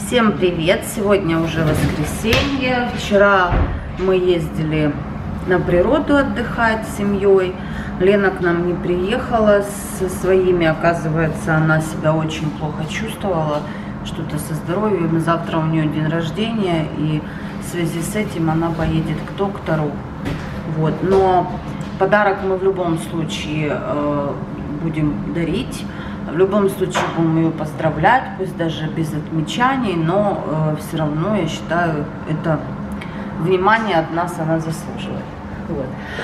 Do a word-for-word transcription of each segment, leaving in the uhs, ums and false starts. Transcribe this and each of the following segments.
Всем привет! Сегодня уже воскресенье. Вчера мы ездили на природу отдыхать с семьей. Лена к нам не приехала со своими. Оказывается, она себя очень плохо чувствовала. Что-то со здоровьем. Завтра у нее день рождения. И в связи с этим она поедет к доктору. Вот. Но подарок мы в любом случае э, будем дарить. В любом случае будем ее поздравлять, пусть даже без отмечаний, но э, все равно, я считаю, это внимание от нас она заслуживает. Вот.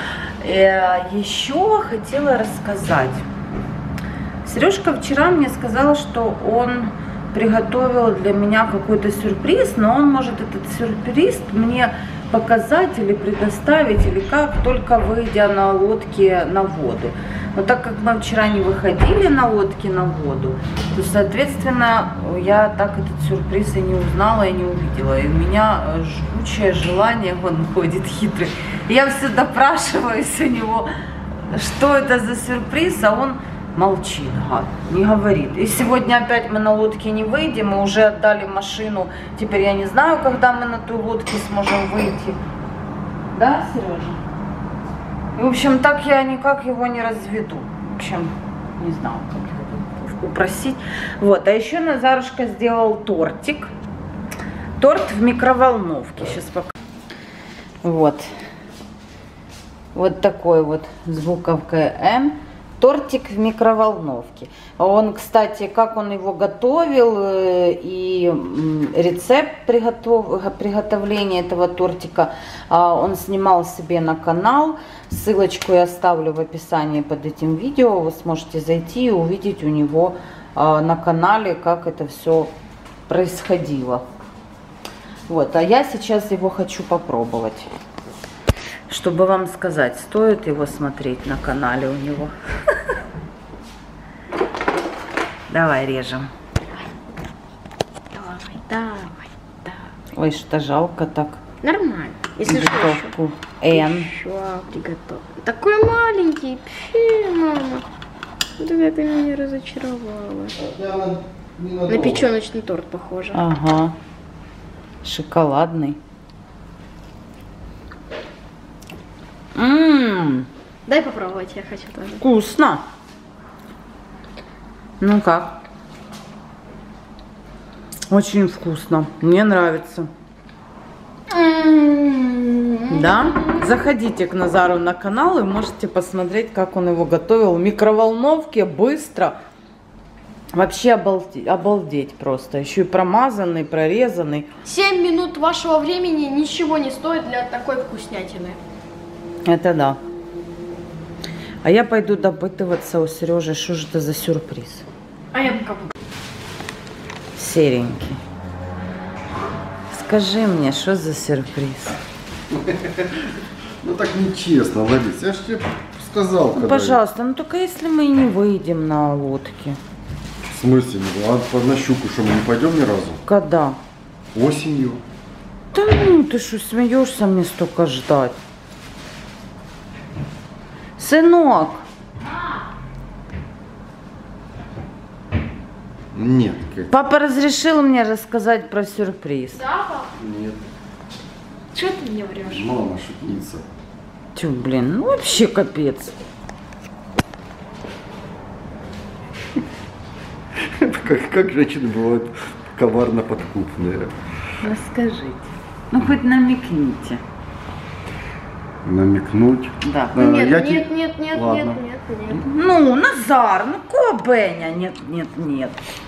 Э, еще хотела рассказать. Сережка вчера мне сказал, что он приготовил для меня какой-то сюрприз, но он может этот сюрприз мне показать или предоставить, или как, только выйдя на лодке на воду. Но так как мы вчера не выходили на лодке на воду, то, соответственно, я так этот сюрприз и не узнала, и не увидела. И у меня жгучее желание, он ходит хитрый. Я все допрашиваюсь у него, что это за сюрприз, а он молчит, гад, не говорит. И сегодня опять мы на лодке не выйдем, мы уже отдали машину. Теперь я не знаю, когда мы на той лодке сможем выйти. Да, Сережа? И, в общем, так я никак его не разведу. В общем, не знаю, как его упросить. Вот, а еще Назарушка сделал тортик. Торт в микроволновке. Сейчас покажу. Вот. Вот такой вот с буковкой М. Тортик в микроволновке. Он, кстати, как он его готовил и рецепт приготов... приготовления этого тортика он снимал себе на канал. Ссылочку я оставлю в описании под этим видео. Вы сможете зайти и увидеть у него на канале, как это все происходило. Вот, а я сейчас его хочу попробовать. Чтобы вам сказать, стоит его смотреть на канале у него. Давай режем. Давай, давай, давай. Ой, что жалко так. Нормально. Если Готовку Н. Еще приготовлю. Такой маленький. Пфи, мама. Вот это ты меня разочаровала. На печеночный торт похоже. Ага. Шоколадный. Ммм. Дай попробовать, я хочу тоже. Вкусно. Ну как? Очень вкусно. Мне нравится. Да? Заходите к Назару на канал и можете посмотреть, как он его готовил в микроволновке быстро. Вообще обалдеть, обалдеть просто. Еще и промазанный, прорезанный. семь минут вашего времени ничего не стоит для такой вкуснятины. Это да. А я пойду допытываться у Сережи, что же это за сюрприз. А я пока буду. Серенький. Скажи мне, что за сюрприз? Ну так нечестно, Ларис. Я же тебе сказал, когда... Ну, пожалуйста, ну только если мы не выйдем на лодке. В смысле? А на щуку что, мы не пойдем ни разу? Когда? Осенью. Да ну, ты что, смеешься мне столько ждать? Сынок! Нет. Как... Папа разрешил мне рассказать про сюрприз. Да, папа? Нет. Что ты мне врешь? Мама шутница. Тю, блин, ну вообще капец. Как, как женщины бывают коварно подкупные. Расскажите. Ну хоть намекните. Намекнуть. Да. А, Нет, я нет, те... нет, нет, нет, Ладно. нет, нет. Ну, Назар, ну кого Беня? Нет, нет, нет.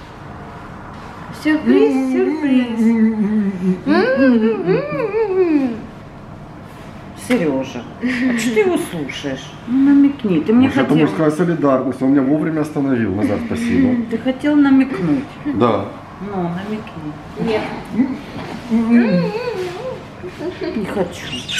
Сюрприз, сюрприз. Сережа, а что ты его слушаешь? Ну, намекни, ты мне Это хотел... мужская солидарность. Он меня вовремя остановил. Назар, спасибо. Ты хотел намекнуть. Да. Ну, намекни. Нет. Не хочу.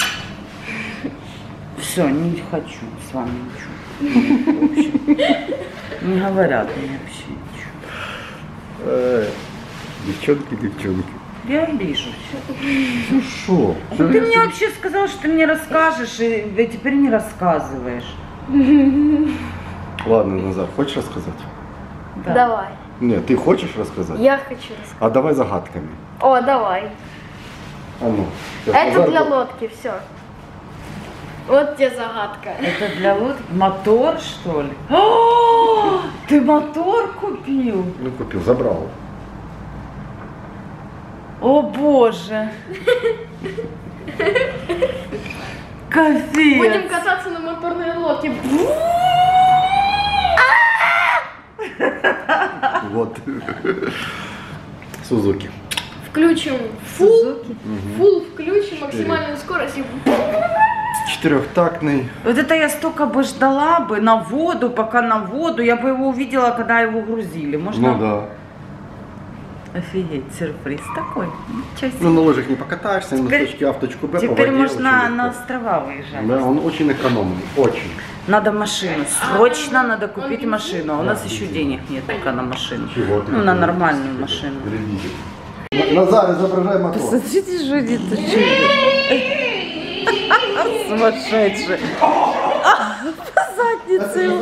Все, не хочу с вами ничего. Не говорят мне вообще ничего. Девчонки, девчонки. Я обижусь. Ну шо? Ты мне вообще сказал, что ты мне расскажешь, и теперь не рассказываешь. Ладно, Назар, хочешь рассказать? Да. Давай. Нет, ты хочешь рассказать? Я хочу рассказать. А давай загадками. О, давай. А ну. Это для лодки, все. Вот тебе загадка. Это для лодки? Мотор, что ли? О, ты мотор купил? Ну, купил, забрал. О боже. Капец. Будем кататься на моторной лодке. Вот. Сузуки. Включим фул. Фул включим, максимальную скорость. И... Четырехтактный. Вот это я столько бы ждала бы на воду, пока на воду. Я бы его увидела, когда его грузили. Можно? Ну да. Офигеть, сюрприз такой. Ничего себе. Ну, на лыжах не покатаешься, Теперь- на точке А в точку Б по Теперь воде можно очень на легко. острова выезжать. Да, он очень экономный, очень. Надо машину. Срочно надо купить машину. А у нас еще денег нет пока на машину. Чего ты? Ну, на нормальную машину. Назар, изображай мотор. Посмотрите, что это чудо. Сумасшедший. По заднице его.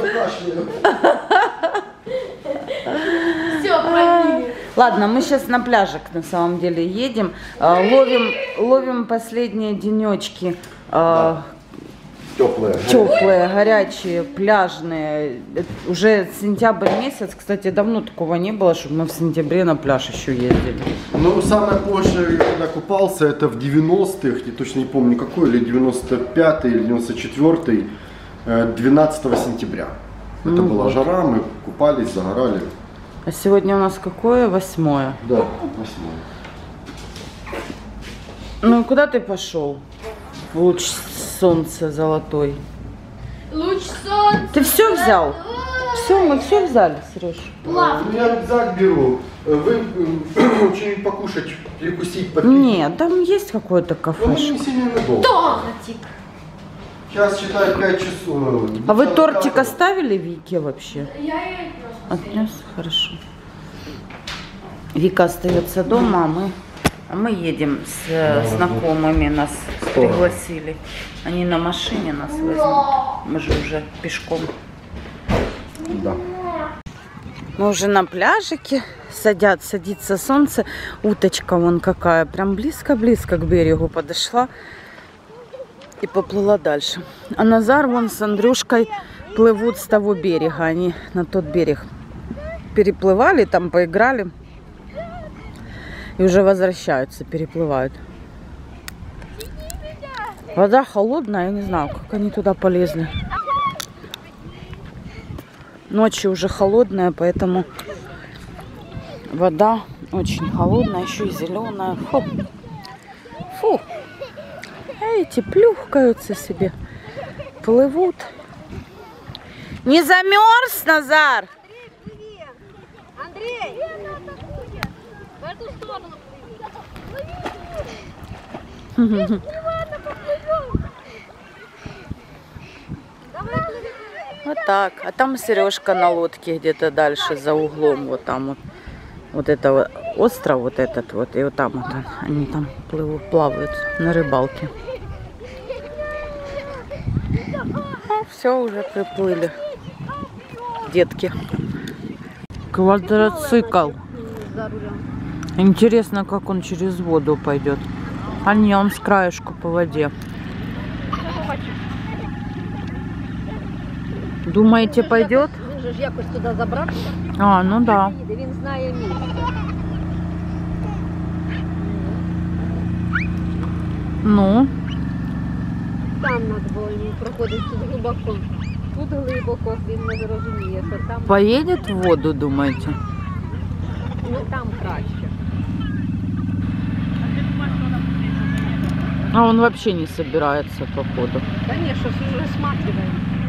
Все, пробили. Ладно, мы сейчас на пляжик на самом деле едем. А, Ловим, ловим последние денечки. а, Теплые. Теплые, горячие, пляжные. Это уже сентябрь месяц, кстати, давно такого не было, чтобы мы в сентябре на пляж еще ездили. Ну, самое позже, я когда купался, это в девяностых, я точно не помню какой, или девяносто пятый, или девяносто четвёртый, двенадцатого сентября. Это Ну была вот. жара, мы купались, загорали. А сегодня у нас какое? Восьмое. Да, восьмое. Ну, куда ты пошел? Луч солнца золотой. Луч солнца. Ты все взял? Все, мы все взяли, Сереж. Плавно. Ну, я рюкзак беру. Вы э, что-нибудь покушать, перекусить, попить? Нет, там есть какое-то Ну, мы кафешко. не сильно надолго. Тортик. Сейчас считаю пять часов. А вы тортик оставили Вике вообще? Я ей просто. Отнес? Хорошо. Вика остается дома, а мы, а мы едем с э, знакомыми, нас пригласили. Они на машине нас возьмут. Мы же уже пешком. Да. Мы уже на пляжике, садят, садится солнце. Уточка вон какая, прям близко-близко к берегу подошла и поплыла дальше. А Назар вон с Андрюшкой плывут с того берега. Они на тот берег переплывали, там поиграли. И уже возвращаются, переплывают. Вода холодная, я не знаю, как они туда полезли. Ночью уже холодная, поэтому вода очень холодная, еще и зеленая. Фу. Фу. Эти плюхкаются себе, плывут. Не замерз, Назар? Андрей! В эту сторону плыви. Вот так. А там Сережка на лодке где-то дальше за углом. Вот там вот. Вот это вот остров, вот этот вот. И вот там вот он. Они там плывут, плавают на рыбалке. Все, уже приплыли. Детки. Квадроцикл. Интересно, как он через воду пойдет. А не, он с краешку по воде. Думаете, пойдет? Він же ж якось туди забрався. А, ну да. Їде, він знає місце. Ну, Там над волю проходить тут глибоко. Тут глибоко, він не розуміє, що там, поедет в воду, думаете? ну, там краще. А он вообще не собирается, походу. Звісно, ж розсматриває.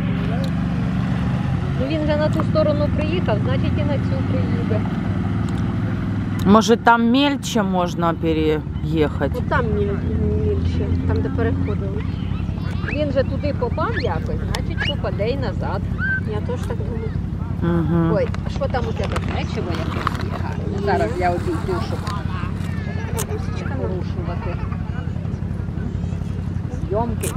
Ну він вже на ту сторону приїхав, значить і на цю приїде. Может, там мельче можно переехать? От там мільче, там де переходили. Він же туди попав якось, значить попаде й назад. Я теж так думаю. Угу. Ой, а що там у тебе печиво якесь є гарне? Зараз я обійду, щоб порушувати зйомки.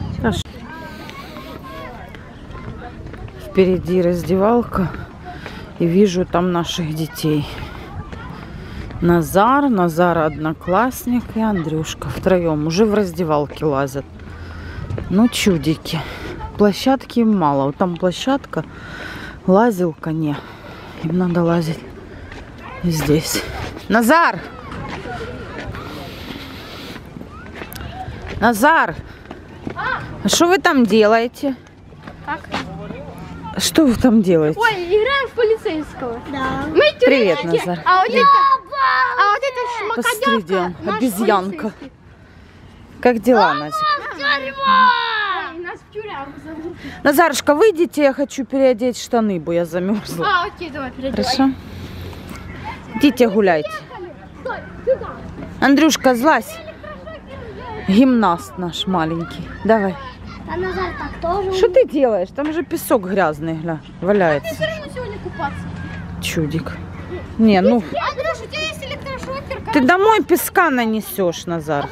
Впереди раздевалка. и вижу там наших детей. Назар, Назар одноклассник и Андрюшка втроем уже в раздевалке лазят. Ну, чудики. Площадки им мало. Вот там площадка, лазилка не. Им надо лазить здесь. Назар! Назар! А что вы там делаете? Как? Что вы там делаете? Ой, играем в полицейского. Да. Мы Привет, тюремщики. Назар. А вот это, а вот это Посмотрите, шмакодявка, наш обезьянка. полицейский. Как дела, Назик? Ой, нас в тюрягу зовут. Назарушка, выйдите, я хочу переодеть штаны, бо я замерзла. А, окей, давай, переодевай. Хорошо? Идите гуляйте. Стой, сюда. Андрюшка, злазь. Гимнаст наш маленький. Давай. А Назар так тоже. Что ты делаешь? Там же песок грязный, гля, валяется. Все равно сегодня купаться. Чудик. Не, ну, Андрюш, у тебя есть электрошокер? ты домой песка нанесешь, Назар.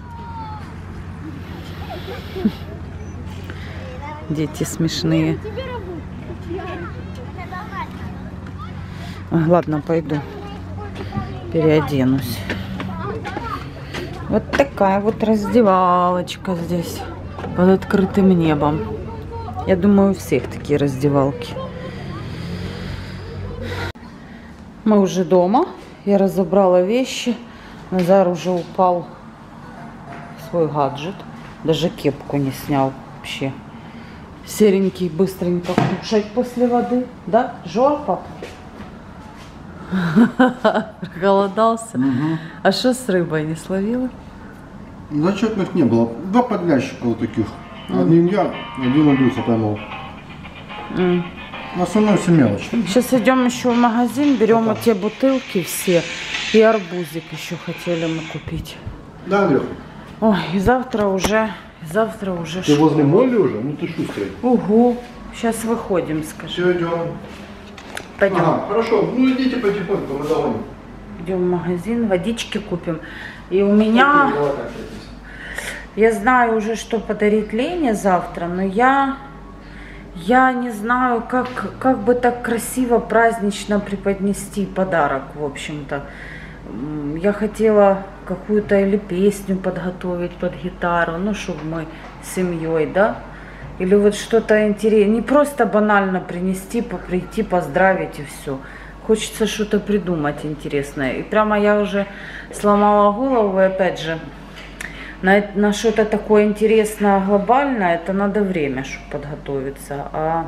Дети смешные. Ой, ладно, пойду. Переоденусь. Вот такая вот раздевалочка здесь. Под открытым небом. Я думаю, у всех такие раздевалки. Мы уже дома. Я разобрала вещи. Назар уже упал в свой гаджет. Даже кепку не снял вообще. Серенький, быстренько кушать после воды. Да? Жор, папа? Проголодался? Угу. А что с рыбой не словила? Зачетных не было. Два подлящика вот таких. Один я, один Андрюха поймал. Mm. В основном все мелочь. Сейчас идем еще в магазин, берем вот те бутылки все. И арбузик еще хотели мы купить. Да, Андрюх? Ой, и завтра уже, завтра уже Ты школа. возле моли уже? Ну ты шустрый. Угу. Сейчас выходим, скажи. Все, идем. Пойдем. Ага, хорошо. Ну идите потихоньку, мы догоним. Идем в магазин, водички купим. И у меня... Я знаю уже, что подарить Лене завтра, но я, я не знаю, как, как бы так красиво, празднично преподнести подарок, в общем-то. Я хотела какую-то или песню подготовить под гитару, ну, чтобы мы с семьей, да? Или вот что-то интересное. Не просто банально принести, прийти, поздравить и все. Хочется что-то придумать интересное. И прямо я уже сломала голову, и опять же, На, на что-то такое интересное, глобальное, это надо время, чтобы подготовиться. А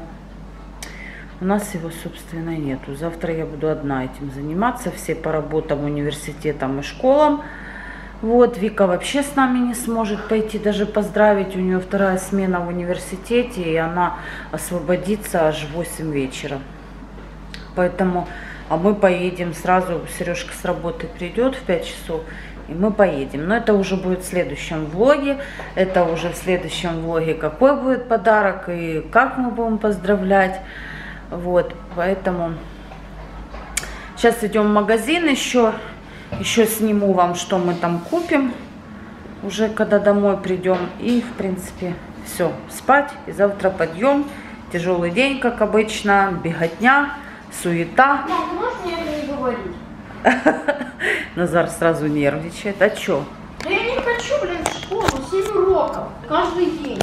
у нас его, собственно, нету. Завтра я буду одна этим заниматься. Все по работам, университетам и школам. Вот, Вика вообще с нами не сможет пойти даже поздравить. У нее вторая смена в университете, и она освободится аж в восемь вечера. Поэтому, а мы поедем сразу, Сережка с работы придет в пять часов. И мы поедем. Но это уже будет в следующем влоге. Это уже в следующем влоге, какой будет подарок и как мы будем поздравлять. Вот, поэтому сейчас идем в магазин еще. Еще сниму вам, что мы там купим. Уже когда домой придем. И, в принципе, все. Спать. И завтра подъем. Тяжелый день, как обычно. Беготня, суета. Мам, ты можешь мне это не говорить? Назар сразу нервничает. А чё? Да я не хочу, блин, в школу. семь уроков. Каждый день.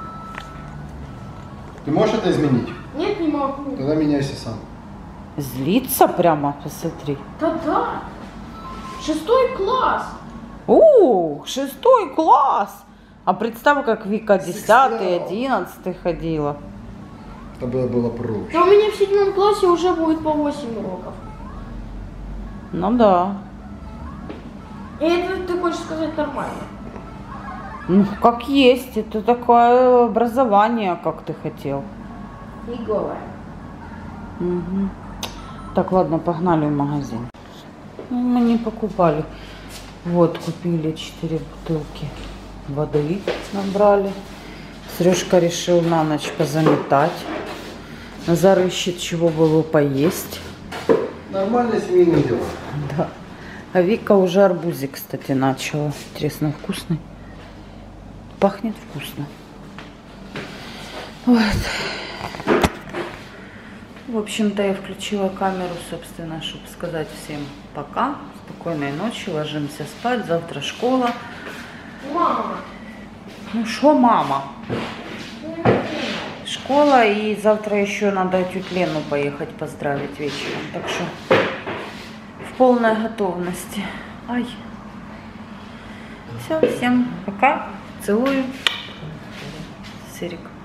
Ты можешь это изменить? Нет, не могу. Тогда меняйся сам. Злится прямо, посмотри. Да-да. Шестой класс. У, шестой класс. А представь, как Вика десятый, одиннадцатый ходила. Чтобы было проще. Да у меня в седьмом классе уже будет по восемь уроков. Ну да. И это ты хочешь сказать нормально? Ну, как есть. Это такое образование, как ты хотел. Фиговое. Угу. Так, ладно, погнали в магазин. Ну, мы не покупали. Вот, купили четыре бутылки воды, набрали. Сережка решил на ночь позаметать. Назар ищет, чего было поесть. Нормальное семейное дело. Да. А Вика уже арбузик, кстати, начала. Интересно, вкусный? Пахнет вкусно. Вот. В общем-то, я включила камеру, собственно, чтобы сказать всем пока. Спокойной ночи, ложимся спать. Завтра школа. Мама. Ну что, мама? Школа, и завтра еще надо тетю Лену поехать поздравить вечером. Так что в полной готовности. Ай. Все, всем пока. Целую. Серик.